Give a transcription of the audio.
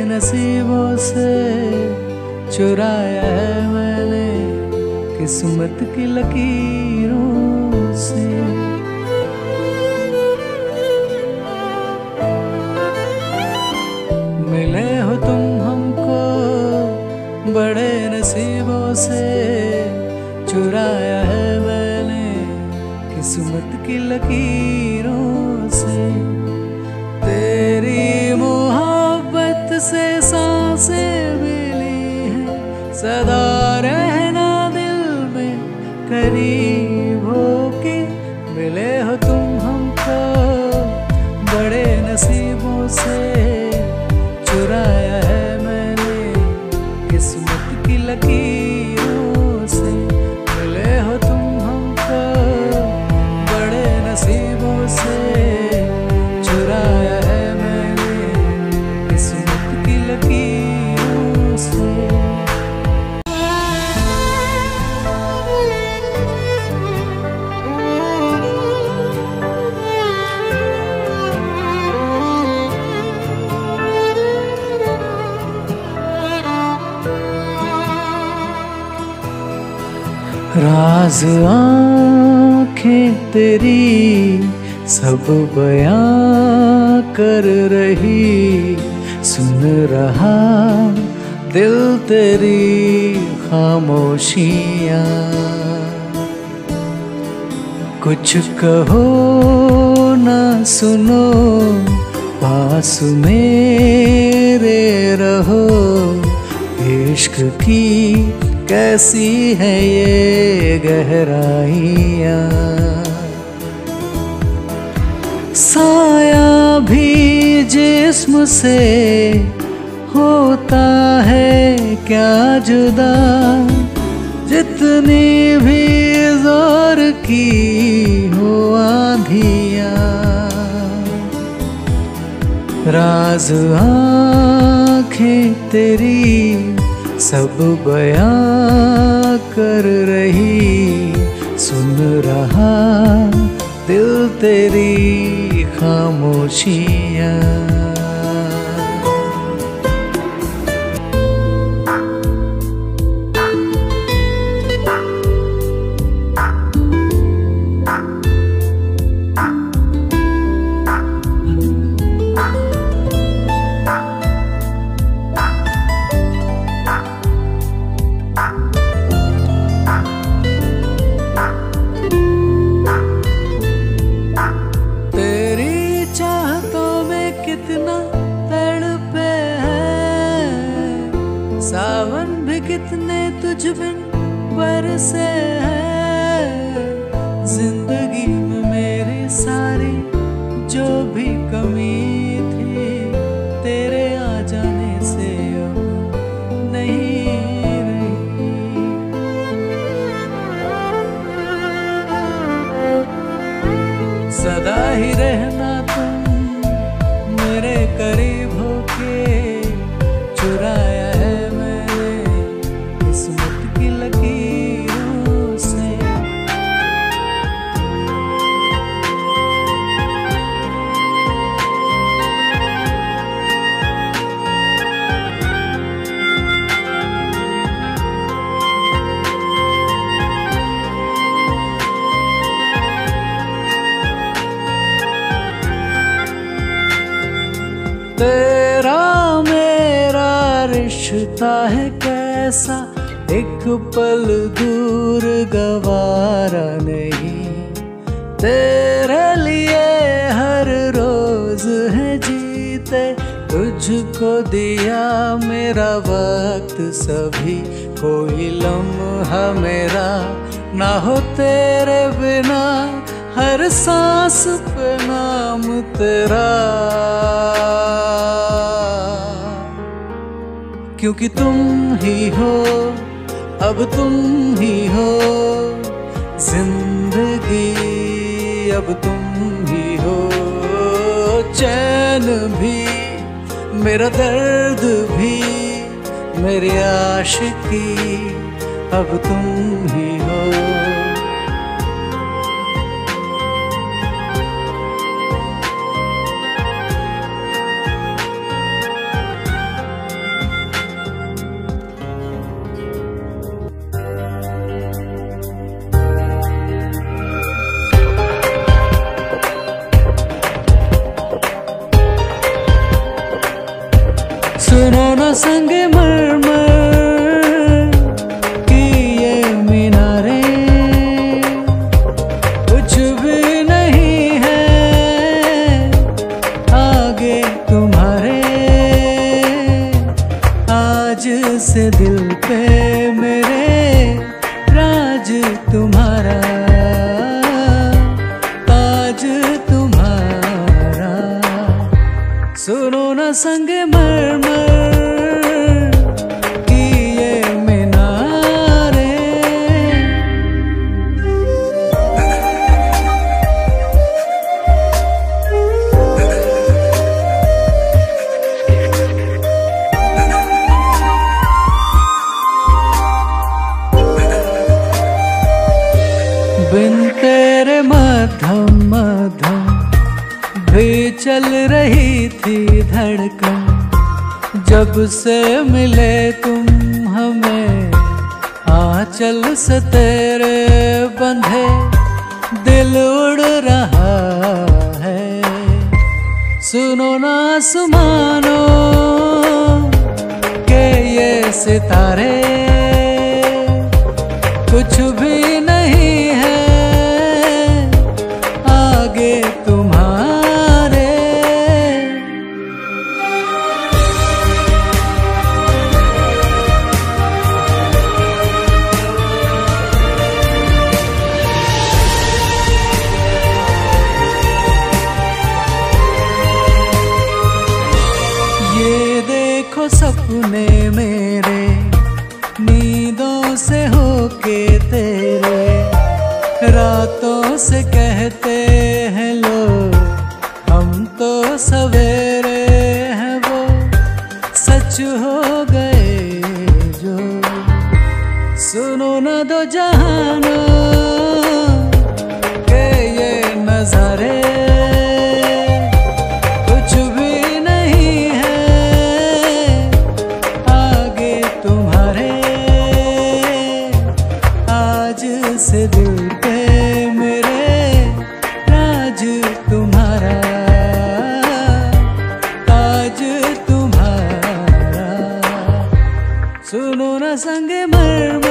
नसीबों से चुराया है मैंने किस्मत की लकीरों से। मिले हो तुम हमको बड़े नसीबों से चुराया है मैंने किस्मत की लकीरों से। तेरी मोहब्बत से सांसें मिली हैं, सदा रहना दिल में करीब होके। मिले हो तुम हमको बड़े नसीबों से चुराया है मैंने किस्मत की लकीरों से। मिले हो तुम हमको बड़े नसीबों से चुराया है मैंने किस्मत की लकीरों से। राज आँखें तेरी सब बयां कर रही, सुन रहा दिल तेरी खामोशियाँ। कुछ कहो ना सुनो, पास मेरे रहो। इश्क की कैसी है ये गहराइयाँ, साया भी जिस्म से होता है क्या जुदा, जितनी भी जोर की हो आंधियाँ। राज आँखें तेरी सब बयां कर रही, सुन रहा दिल तेरी खामोशियाँ। सावन भी कितने तुझ बिन बरसे हैं, जिंदगी में मेरी सारी जो भी कमी थी, तेरे आ जाने से अब नहीं रही। सदा ही रहना तुम मेरे करीब होके, चुराया तेरा मेरा रिश्ता है कैसा, एक पल दूर गवारा नहीं। तेरे लिए हर रोज है जीते, तुझको दिया मेरा वक्त सभी। कोई लम्हा मेरा ना हो तेरे बिना, हर सांस पे नाम तेरा। क्योंकि तुम ही हो, अब तुम ही हो जिंदगी, अब तुम ही हो चैन भी, मेरा दर्द भी, मेरी आशिकी, अब तुम ही हो। सुनो न संगे मरमर की ये मीनारें, कुछ भी नहीं है आगे तुम्हारे। आज से दिल पे मेरे राज तुम्हारा, ताज तुम्हारा। सुनो न संगे मरमर की ये मीनारें। बिन तेरे मध्यम मध्यम भी चल रही थी धड़कन। जब से मिले तुम हमें आंचल से तेरे बंधे, दिल उड़ रहा है। सुनो ना आसमानों के ये सितारे, कुछ भी नहीं है आगे तुम्हारे। ये देखो सपने मेरे नींदों से होके तेरे, रातों से कहते हैं लोग हम तो सवेरे हैं, वो सच हो गए जो। सुनो न दो जहानों के ये नजारे, कुछ भी नहीं है आगे तुम्हारे। आज से दिल पे मेरे राज तुम्हारा, ताज तुम्हारा। सुनो न संगे मरमर